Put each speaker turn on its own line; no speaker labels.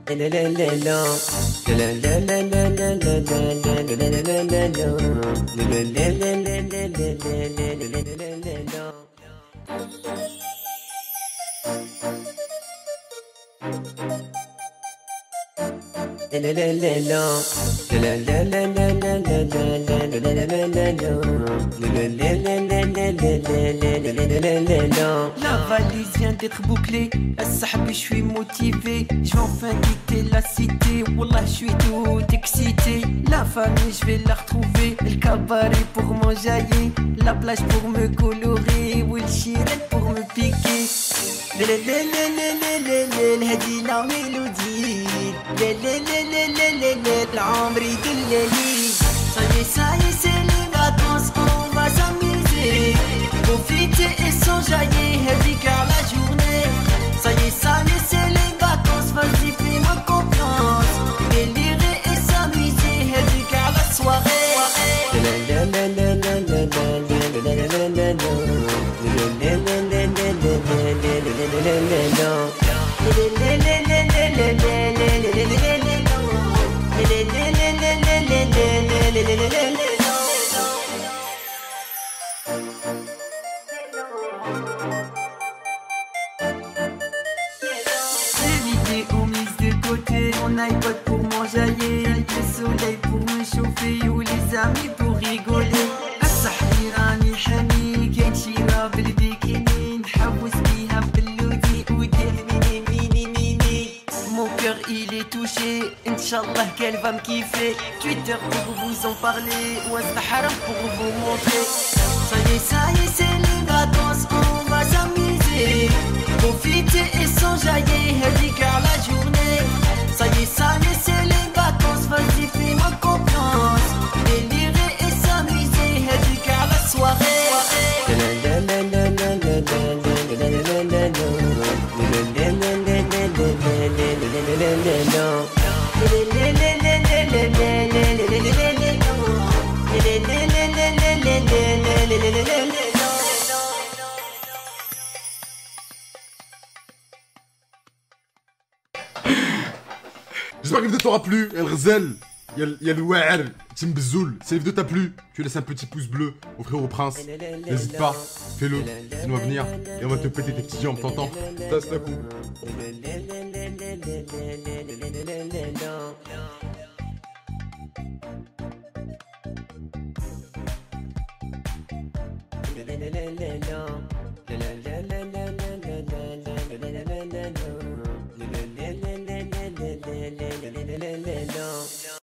La valise vient d'être bouclée, je suis motivé, je vais enfin quitter la cité, wallah je suis tout excité. La famille je vais la retrouver, le cabaret pour m'enjailler, la plage pour me colorer, ou le chirel pour me piquer. هدي لا ميلودي العمر يدلني. Ça y est, c'est les vacances, on va s'amuser, profiter et s'enjailler, هذيك على la journée. Ça y est, c'est les vacances, vas-y fais-moi confiance, délirer et s'amuser, هذيك على la soirée. Mon iPod pour m'enjailler, le soleil pour me chauffer, ou les amis pour rigoler. أصحي راني حني كاين شي را بالبيكيني نحوس بيها بلودي ودير ميني. Mon cœur il est touché, Inch'Allah qu'elle va me kiffer. Twitter pour vous en parler, ou Instagram pour vous montrer. Ça y est, c'est les vacances, on va s'amuser, profiter et s'enjailler, هذيك على la journée. Ça y est, c'est les vacances, vas-y fais-moi confiance, délirer et s'amuser, هذيك على la soirée.
J'espère que la vidéo t'aura plu. El Rzel, il y a le Waer, Tim Bzoul. Si la vidéo t'a plu, tu laisses un petit pouce bleu au frérot Prince. N'hésite pas, fais-le, sinon on va venir et on va te péter tes petits jambes, t'entends? Tasse la coup. No.